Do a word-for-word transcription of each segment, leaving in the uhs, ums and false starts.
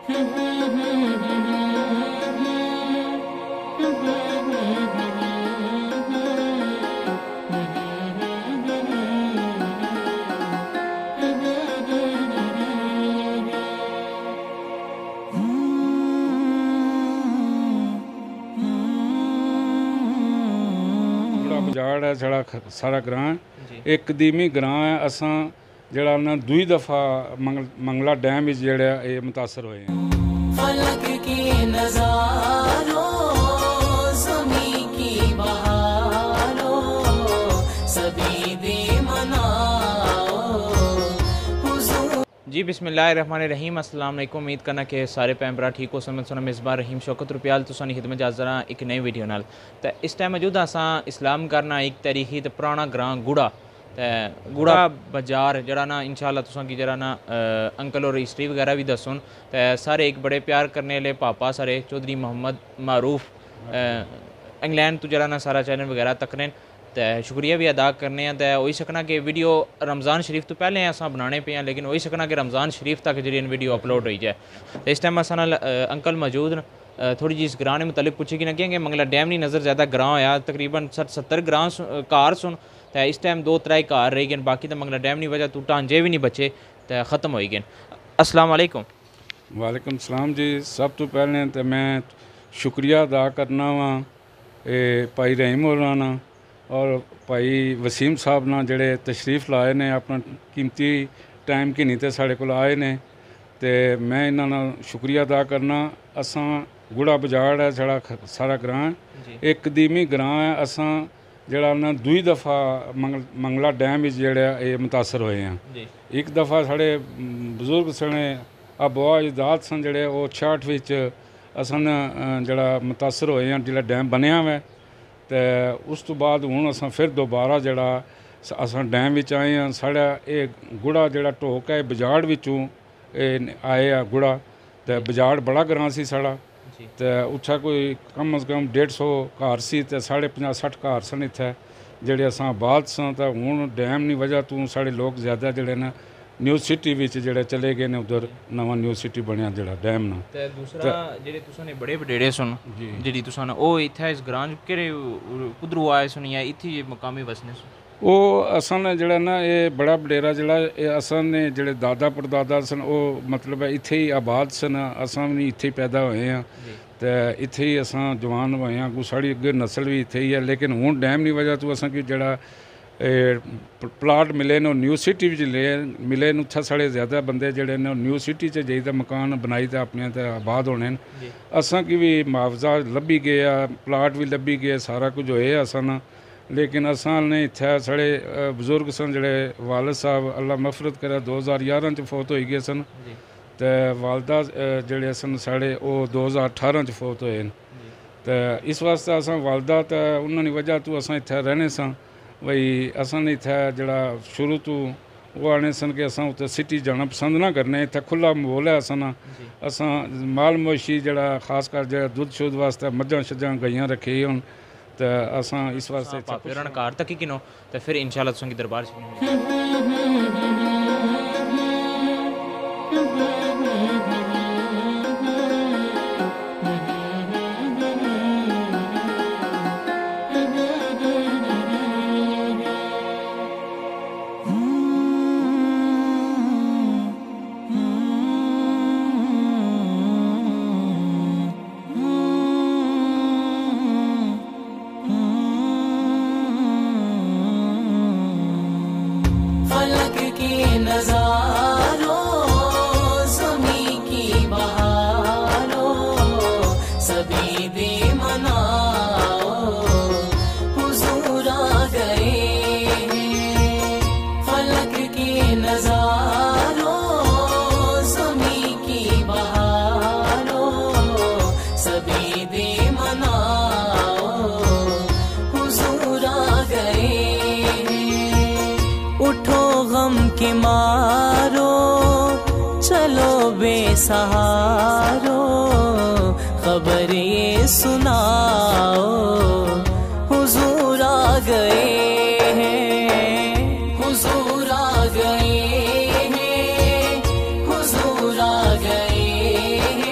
बजाड़ है साढ़ा सारा ग्रां एक कदीमी ग्रां है। असां जड़ा ना दूई दफ़ा मंगल मंगला डैम विच जेड़ा ये मुतासर होए हैं। फलक की नज़ारों ज़मीं की बहारों सभी दे मनाओ हुज़ूर। जी बिस्मिल्लाहिर्रहमानिर्रहीम। अस्सलाम वालेकुम। उम्मीद करना कि सारे भैन भरा ठीक हो। समझ सुना मेज़बान रहीम शौकत रुपयाल तुसां दी खिदमत हाज़र हां एक नई वीडियो नाल। ते इस टाइम मौजूद असां इस्लाम करना एक तारीखी ते पुराना ग्रां गुड़ा ते गुड़ा बाजार जड़ा ना इंशाअल्लाह तुसां की जरा ना अंकल और हिस्ट्री वगैरह भी दस्सन। ते सारे एक बड़े प्यार करने वाले पापा सारे चौधरी मोहम्मद मारूफ इंग्लैंड तो जरा ना सारा चैनल वगैरह तकने तो शुक्रिया भी अदा करने हैं। तो होई सकना कि वीडियो रमज़ान शरीफ तो पहले असां बनाने पे हैं, लेकिन होई सकना कि रमज़ान शरीफ तक जी वीडियो अपलोड हो जाए। तो इस टाइम असां नाल अंकल मौजूद न। थोड़ी जी इस ग्रां ने मुतलिक पूछी कि कि मंगला डैम नहीं नज़र ज़्यादा ग्रां होया तकरीबन सठ सत्तर ग्रां घर सुन। तो इस टाइम दो त्रै घर रह गए, बाकी तो मंगला डैम नहीं वजह तू ढांजे भी नहीं बचे तो ख़त्म हो गए। अस्सलाम वालेकुम। वालेकुम सलाम जी। सब तो पहले तो मैं शुक्रिया अदा करना वा भाई रहीम होराना और भाई वसीम साहब ना जड़े तशरीफ़ लाए ने अपना कीमती टाइम की नहीं तो साढ़े को आए ने तो मैं इन्होंने शुक्रिया अदा करना। असां गुड़ा बजाड़ है साढ़ा सारा ग्रां एक कदीमी ग्रां है। असां जड़ा ना दूई दफ़ा मंगल मंगला डैम विच जेड़ा ये मुतासर होए हैं। एक दफ़ा साढ़े बजुर्ग सने अबवा अजदाद सन जड़े वो छियाठ विच असन जड़ा मुतासर होए हैं जिला डैम बनया हुआ है। तो उस तो बाद हुण असां फिर दोबारा जड़ा असां डैम विच आए हैं। साढ़ा ये गुड़ा जड़ा ढोक है बजाड़ विचों आए आ गुड़ा। तो बजाड़ बड़ा ग्रां सी साढ़ा तो उत्थे कोई कम अज़ कम डेढ़ सौ घर सी ते साढ़े पंजाह सठ घर सन इत्थे जेह्ड़े असां आबाद सन। तो हुण डैम दी वजह तो साढ़े लोग ज़्यादा जेह्ड़े न न्यू सिटी विच जेह्ड़े चले गए ने उधर नवा न्यू सिटी बनया जेह्ड़ा डैम ना। ते दूसरा जेह्ड़े तुसां ने बड़े वडेरे सुन जेह्ड़ी तुसां ने ओह इत्थे इस ग्रां केड़े कुदरू आए सुनिया इत्थे मकामी वसने सुन वो असां ने जड़ा ना ये बड़ा वडेरा जड़ा असां ने जेह्ड़े दादा परदादा सन वो मतलब इत्थे ही आबाद सन। असां भी इत्थे ही पैदा होए हैं तो इत्थे ही असां जवान होए हैं। कोई साढ़ी अग्गे नस्ल भी इत्थे ही है, लेकिन हुण डैम की वजह तो असां की जड़ा प्लाट मिले न न्यू सिटी विच ले मिले न उत्थे साढ़े ज़्यादा बंदे जेह्ड़े न न्यू सिटी च जाइयै मकान बनाई ते अपने ते आबाद होने न। असां की भी मुआवजा लब्भी गया, प्लाट भी लब्भी गए, सारा कुछ होए असां ना। लेकिन असां ने इत्थे साढ़े बजुर्ग सन जेह्ड़े वालिद साहब अल्लाह मफरत करे दो हज़ार ग्यारह च फौत होई गए सन। तो वालदा जेह्ड़े सन साढ़े वो दो हज़ार अठारह च फौत होए न। तो इस वास्ते असां वालदा तो उन्होंने वजह तो असां इत्थे रहने सां बई असां ने इत्थे जड़ा शुरू तो वो आने सन कि असां उत्थे सिटी जाना पसंद ना करने। इत्थे खुला माहौल है असां ना असां माल मवेशी जड़ा खास कर जेह्ड़ा दुद्ध शुद्ध वास्ते मज्जां शज्जां गईयां रखी हूँ तो असां इस वास्ते घर तक ही किनो तो फिर इंशाअल्लाह तुसां की दरबार नज़ारों ज़मीं की बहारों सभी दे मनाओ हुज़ूर आ गए हैं। फलक की नज़ारों ज़मीं की बहारों सभी दे मनाओ हुज़ूर आ गए हैं। उठो गम के मारो चलो बेसहारो खबर ये सुनाओ हुजूर आ गए हैं, हुजूर आ गए हैं, हुजूर आ गए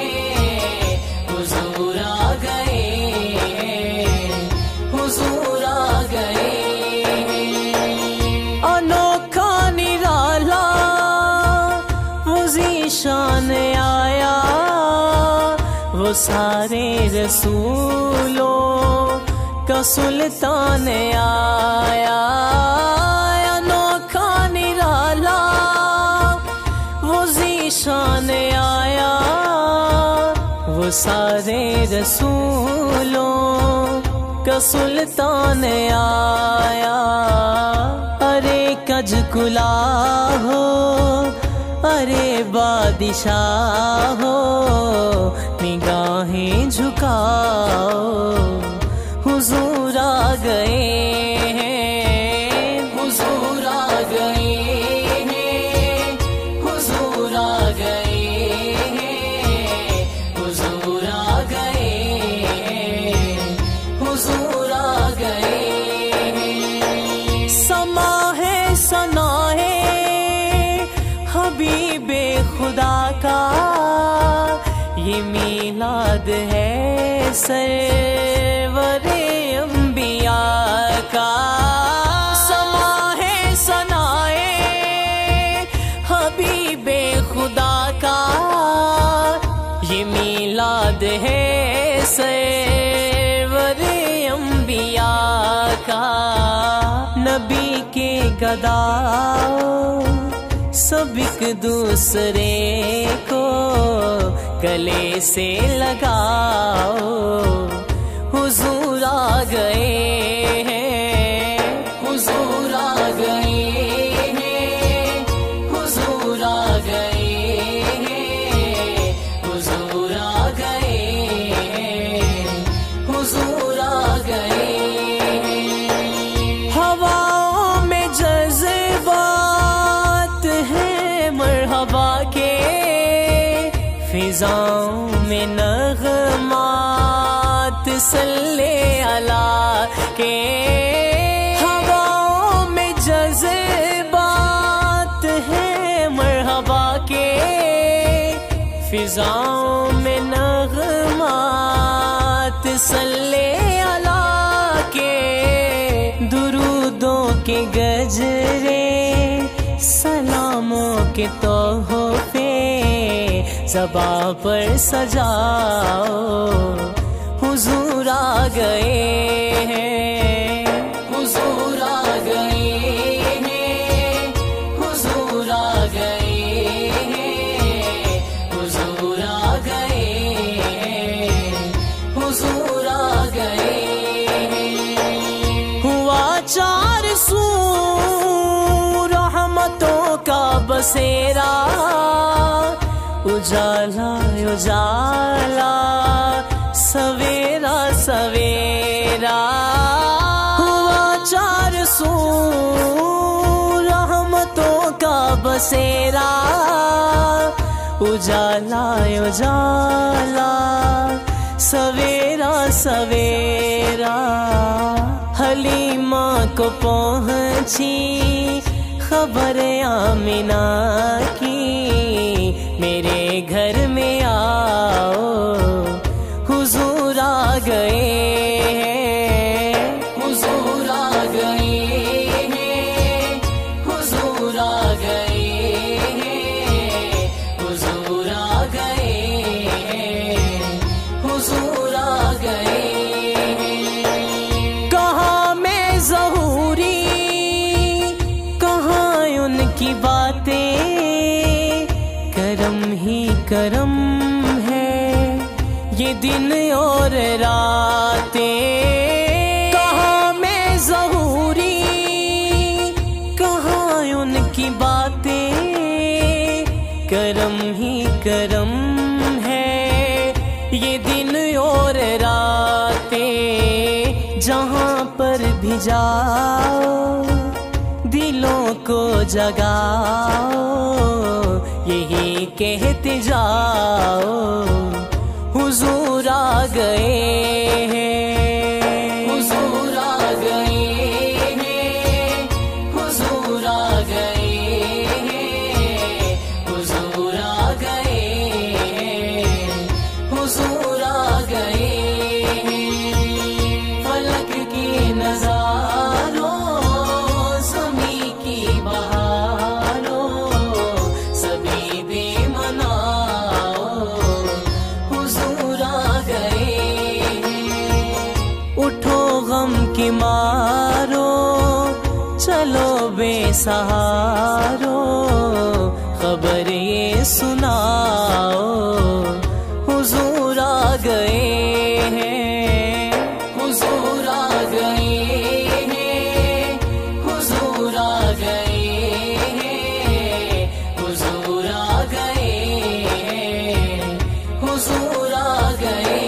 شان آیا وہ سارے رسولوں کا سلطان آیا انوکھا نرالا وہ ذیشان آیا وہ سارے رسولوں کا سلطان آیا ارے کج کلا ہو ارے بادشاہ ہو نگاہیں جھکاؤ حضور آ گئے ہیں حضور آ گئے ہیں حضور آ گئے ہیں حضور آ گئے ہیں حضور آ گئے ہیں سما ہے ثنا ہے حبیب خدا کا یہ میلاد ہے سرور انبیاء کا سما ہے ثنا ہے حبیب خدا کا یہ میلاد ہے سرور انبیاء کا نبی کے گداؤ سب ایک دوسرے کو گلے سے لگاؤ حضور آ گئے ہیں حضور آ گئے ہیں حضور آ گئے ہیں حضور آ گئے ہیں حضور آ گئے ہیں ہواؤں میں جذبات ہیں مرحبا کے فضاؤں میں نغمات صلی اللہ کے ہواؤں میں جذبات ہیں مرحبا کے فضاؤں میں نغمات صلی اللہ کے درودوں کے گجرے سلاموں کے تحفے زباں پر سجاؤ حضور آ گئے ہیں حضور آ گئے ہیں حضور آ گئے ہیں حضور آ گئے ہیں حضور آ گئے ہیں ہوا چار سو رحمتوں کا بسیرا اجالا اجالا سویرا سویرا ہوا چار سو رحمتوں کا بسیرا اجالا اجالا سویرا سویرا حلیمہ کو پہنچی خبر آمنہ کی میرے گھر میں آؤ حضور آ گئے ہیں حضور آ گئے ہیں حضور آ گئے ہیں حضور آ گئے ہیں حضور آ گئے ہیں کہاں میں ظہوری کہاں ان کی باتیں کرم ہی کرم ہے یہ دن اور راتیں کہاں میں ظہوری کہاں ان کی باتیں کرم ہی کرم ہے یہ دن اور راتیں جہاں پر بھی جاؤ دلوں کو جگاؤ یہی کہتے جاؤ حضور آ گئے ہیں حضور آ گئے ہیں حضور آ گئے ہیں حضور آ گئے ہیں حضور آ گئے ہیں فلک کی نظاروں زمین کی بہاروں سبھی بے منا सहारो खबर ये सुनाओ हुजूर आ गए हैं, हुजूर आ गए हैं, हुजूर आ गए हैं, हुजूर आ गए हैं, हुजूर आ गए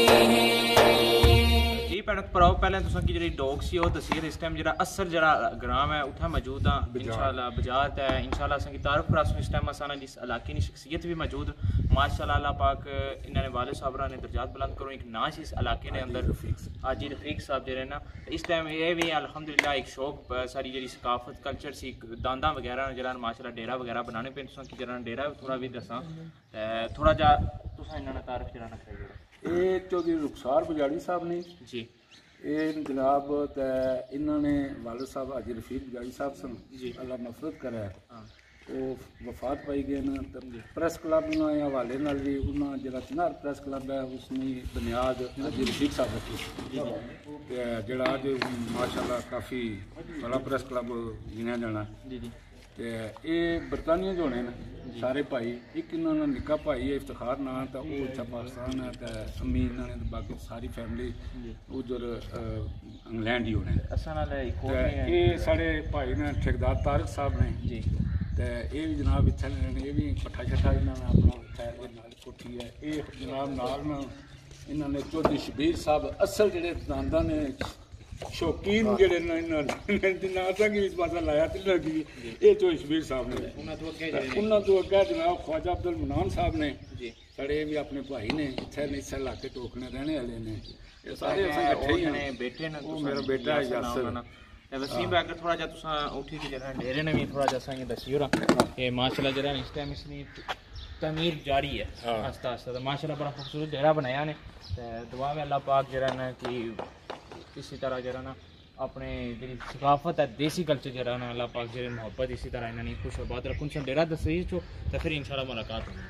हैं। जी भैन भराओ पहले तुसां की जेह्ड़ी डॉग सी ओह् दस्सी इस टाइम जेह्ड़ा असर जेह्ड़ा ग्राम है उत्थै मौजूद हाँ इंशाल्लाह बाजार ते इंशाल्लाह असें की तारफ पर इस टाइम असां जिस इलाके की शख्सियत भी मौजूद माशाल्लाह अल्लाह पाक इन्होंने वाले साहब ने दर्जात बुलंद करो एक नाश इस इलाके ने अंदर हाजी रफीक साहब जेह्ड़े ना इस टाइम ये भी अल्हम्दुलिल्लाह एक शौक सारी जेह्ड़ी सकाफत कल्चर सी दांदा वगैरह जेह्ड़ा माशाल्लाह डेरा वगैरह बनाने पे तुसां की जेह्ड़ा डेरा थोड़ा भी दसां थोड़ा जा तुसां इन्हां ने तारफ जेह्ड़ा ना करियो ये चौधरी रुखसार बजाड़ी साहब ने जी ਇਹ ਜਨਾਬ ਤੇ ਇਹਨਾਂ ਨੇ ਵਾਲਿਦ ਸਾਹਿਬ ਹਾਜੀ ਰਫੀਕ ਬਜਾੜੀ ਸਾਹਿਬ ਸਨ ਜੀ ਅੱਲਾ ਮਫਰਤ ਕਰੇ ਹਾਂ ਉਹ ਵਫਾਤ ਪਾਈ ਗਏ ਨੇ ਤੇ ਪ੍ਰੈਸ ਕਲੱਬ ਉਹਨਾਂ ਦੇ ਹਵਾਲੇ ਨਾਲ ਵੀ ਉਹਨਾਂ ਜਿਹੜਾ ਚਨਾਰ ਪ੍ਰੈਸ ਕਲੱਬ ਹੈ ਉਸ ਦੀ ਬੁਨਿਆਦ ਹਾਜੀ ਰਫੀਕ ਸਾਹਿਬ ਰੱਖੀ ਤੇ ਜਿਹੜਾ ਅੱਜ ਮਾਸ਼ਾਅੱਲਾ ਕਾਫੀ ਬੜਾ ਪ੍ਰੈਸ ਕਲੱਬ ਗਿਣਿਆ ਜਾਣਾ ਜੀ ਜੀ ਤੇ ਇਹ ਬਰਤਾਨੀਆ ਜੋ ਨੇ ਸਾਰੇ ਭਾਈ ਇੱਕ ਇਹਨਾਂ ਦਾ ਨਿੱਕਾ ਭਾਈ ਹੈ ਇਫਤਖਾਰ ਨਾਂ ਤਾਂ ਉਹ ਇੱਥੇ ਪਾਕਿਸਤਾਨ ਹੈ ਤੇ ਅਮੀ ਇਹਨਾਂ ਨੇ ਬਾਕੀ ਸਾਰੀ ਫੈਮਿਲੀ ਉਧਰ ਇੰਗਲੈਂਡ ਹੀ ਹੋਣੇ ਅਸਾਂ ਨਾਲ ਇੱਕ ਹੋਰ ਤੇ ਇਹ ਸਾਡੇ ਭਾਈ ਨੇ ਠੇਕੇਦਾਰ ਤਾਰਿਕ ਸਾਹਿਬ ਨੇ ਜੀ ਤੇ ਇਹ ਵੀ ਜਨਾਬ ਇੱਥੇ ਨੇ ਇਹ ਵੀ ਪੱਠਾ ਛੱਠਾ ਇਹਨਾਂ ਨੇ ਆਪਣਾ ਖੈਰ ਦੇ ਨਾਲ ਕੋਠੀ ਹੈ ਇਹ ਜਨਾਬ ਨਾਲ ਨਾ ਇਹਨਾਂ ਨੇ ਚੌਧਰੀ ਸ਼ਬੀਰ ਸਾਹਿਬ ਅਸਲ ਜਿਹੜੇ ਦੰਦਾਂ ਨੇ ਸ਼ੌਕੀਨ ਜਿਹੜੇ ਨੇ ਇਹਨਾਂ ਨੇ ਨਾਂ ਤੱਕ ਇਸ ਪਾਸਾ ਲਾਇਆ ਤੇ ਲੱਗੀ ਇਹ ਚੌਧਰੀ ਸ਼ਬੀਰ ਸਾਹਿਬ ਨੇ ਉਹਨਾਂ ਤੋਂ ਅੱਗੇ ਜਿਹੜੇ ਉਹਨਾਂ ਤੋਂ ਅੱਗੇ ਜਨਾਬ ਖਵਾਜਾ ਅਬਦੁਲ ਮਨਾਨ ਸਾਹਿਬ ਨੇ ਜੀ ਸਾਡੇ ਵੀ ਆਪਣੇ ਭਾਈ ਨੇ ਇੱਥੇ ਨੇ ਇਸ ਇਲਾਕੇ ਟੋਕਨੇ ਰਹਿਣੇ ਵਾਲੇ ਨੇ ਇਹ ਸਾਰੇ ਅਸੀਂ ਇਕੱਠੇ ਹੀ ਨੇ ਬੇਟੇ ਨੇ ਉਹ ਮੇਰਾ ਬੇਟਾ ਹੈ ਯਾਸਰ ਤੇ ਵਸੀਮ ਅਗਰ ਥੋੜਾ ਜਿਹਾ ਤੁਸਾਂ ਉਠੀ ਕੇ ਜਿਹੜਾ ਡੇਰੇ ਨੇ ਵੀ ਥੋੜਾ ਜਿਹਾ ਸਾਂ ਦੱਸਿਓ ਨਾ ਕਿ ਮਾਸ਼ਾਅੱਲਾ ਜਿਹੜਾ ਇਸ ਟਾਈਮ ਇਸ ਦੀ तमीर जारी है आस्ता आस्ता तो माशाल्लाह बड़ा खूबसूरत डेरा बनाया ने दुआ में अल्लाह पाक जरा ना कि इसी तरह जरा ना अपने जी सकाफत है देसी कल्चर जरा ना अल्लाह पाक जरा मोहब्बत इसी तरह इन्होंने खुश आबाद रखूँ सन डेरा दस चो तो फिर इंशाल्लाह मुलाकात होगी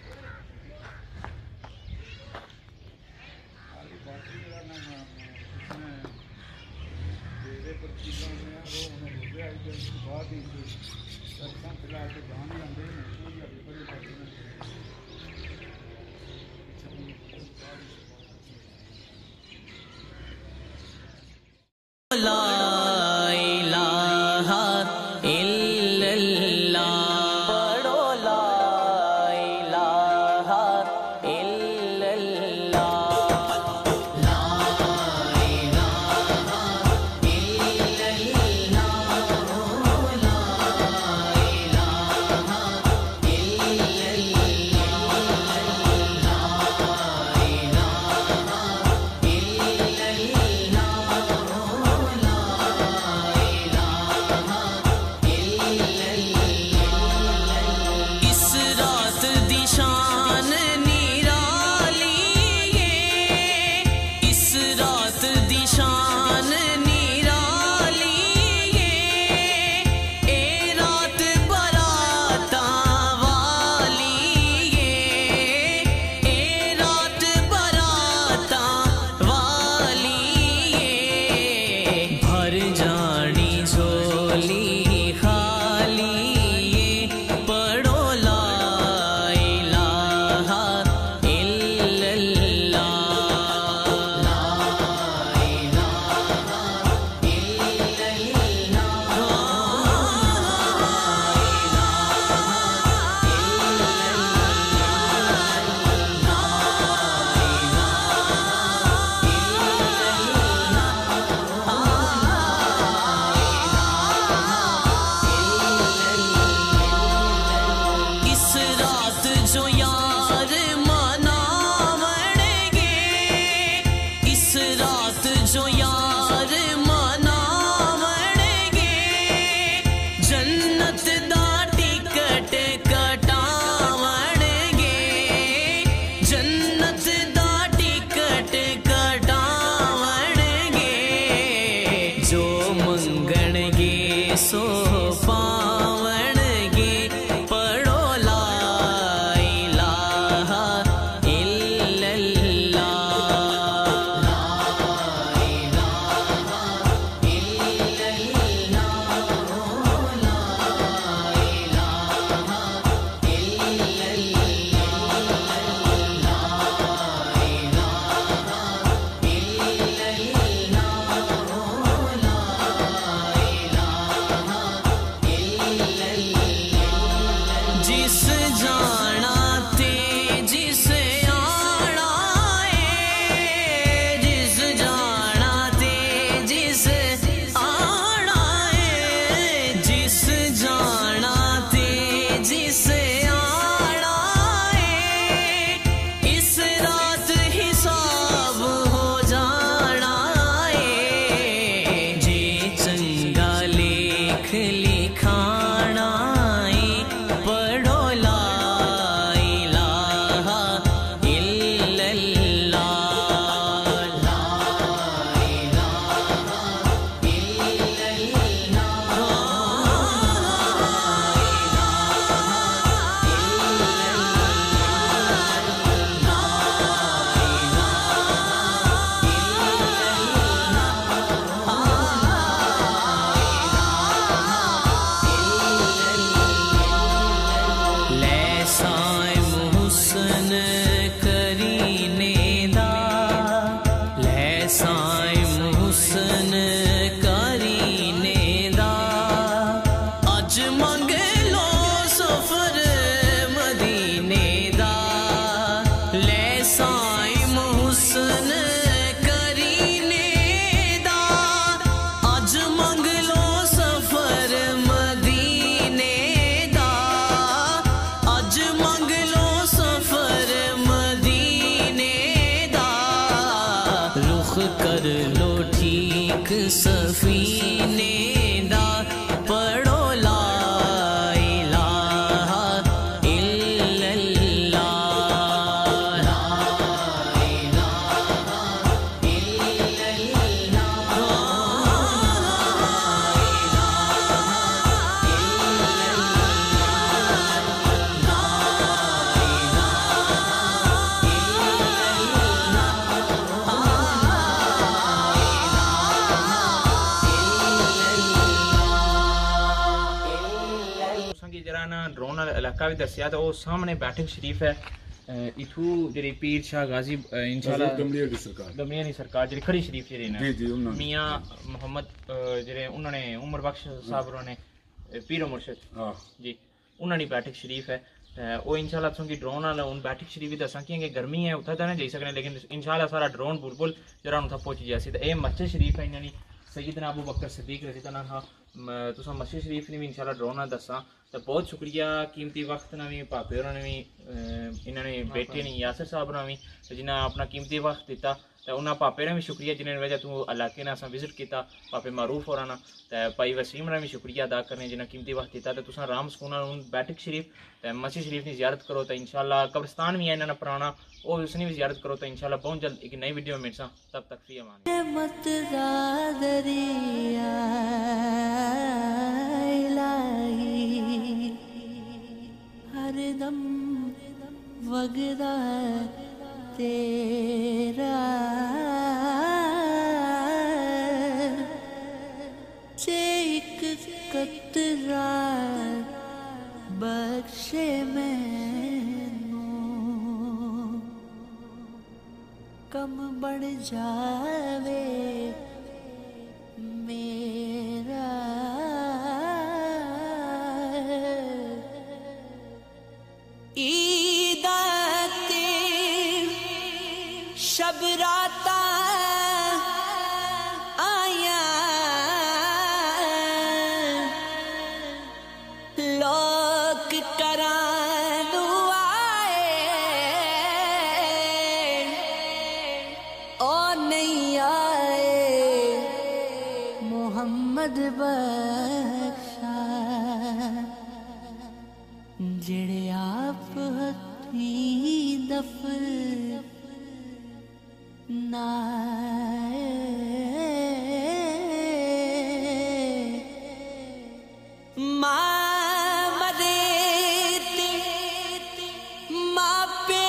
ला इलाहा इल्लल्लाह पढ़ो ला इलाहा इल्लल्लाह ला इलाहा इल्लल्लाह ला इलाहा इल्लल्लाह करीने दा ले साइम हुसन करीने दा अज मंग लो सफर मदीने दा ले साइम हुसन करीने दा अज मंग लो सफर मदीने दा अज मंग लो सफर मदीने दा रुख कर लो ठीक सफीने दा पढ़ो ला इलाहा इल्लल्लाह ला इलाहा संगी जरा ना ड्रोन वाला इलाका भी दसिया तो वो सामने बैठक शरीफ है इथू जेडी पीर शाह गाजी इंशाल्लाह दमड़िया दी सरकार दमनिया दी सरकार जेडी खड़ी शरीफ जेडी जी ने जी उन्होंने मियां मोहम्मद जेडे उन्होंने उमर बख्श साहब ने पीर मुर्शिद हाँ जी उन्होंने बैठक शरीफ है वो इंशाल्लाह तुम की ड्रोन वाला उन बैठक शरीफ भी दसा कि गर्मी है उत्थे तो नहीं जाई सकने लेकिन इंशाल्लाह सारा ड्रोन बुलबुल जरा उत्थे पहुंच गया सी ते ए मस्जिद शरीफ है इन्हां दी सैयदना अबू बकर सिद्दीक रज़ी अल्लाह अन्हु तुसां मस्जिद शरीफ ने भी इंशाल्लाह ड्रोन नाल दसा तो बहुत शुक्रिया कीमती वक्त ना भी पापे होरां ने भी इन्होंने बेटे ने यासिर साहब ने भी जिन्हें अपना कीमती वक्त दिता तो उन्होंने पापे ने भी शुक्रिया जिन्हें वजह तू इलाके ने अस विजिट किया पापे मारूफ होरां ना तो भाई वसीम ने भी शुक्रिया अदा करने जिन्हें कीमती वक्त दिता तो तुसां राम सुकून नाल उन बैठक शरीफ तो मस्जिद शरीफ की जियारत करो तो इंशाल्लाह कब्रिस्तान भी है इन्होंने पुराना वो उसने भी जियारत करो तो इंशाल्लाह बहुत जल्द एक नई वीडियो में मिलसा तब तक फी अमान मत दरिया इलाही हरदम वगदा तेरा जे एक कतरा बख्शे मैनू कम बढ़ जावे मेरा ईदा ते शब राता आया लोक करानू आए ओ नहीं आए मोहम्मद बख्शा जेड़े आप हथी दफन नाए मां मदे मां पे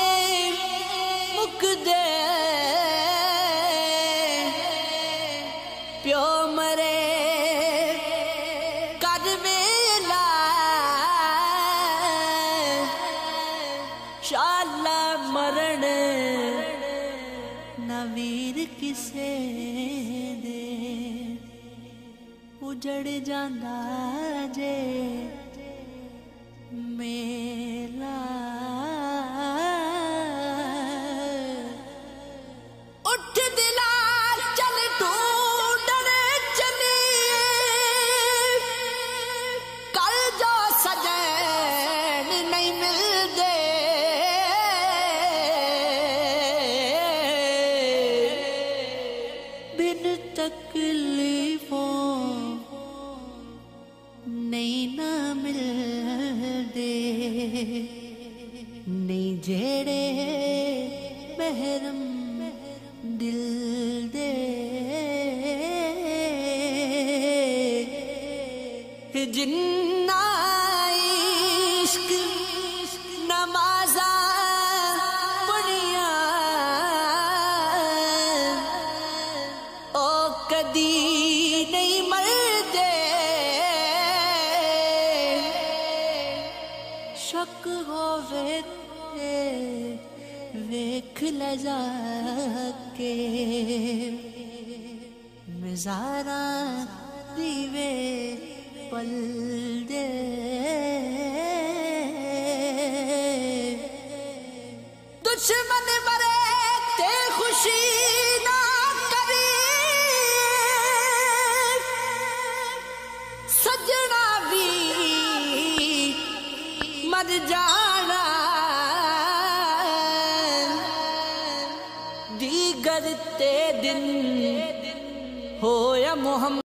मुकदे प्यो मरे कद वेला शाला मरण नवीर किसे दे उजड़ जांदा जे मेला उठ दिला चल ढूंढण चलिए कल जो सजन नहीं मिलदे बिन तकलीफों नहीं ना मिलदे नहीं जेड़े महरम दिल दे जिन्ना इश्क नमाजा पढ़िया ओ कदी नहीं मरदे शक होवे ते دکھ لجا کے مزاراں دیوے پل دے دشمن مرے تے خوشی نہ کری سجنا بھی مر جانا دیگر تے دن ہو یا محمد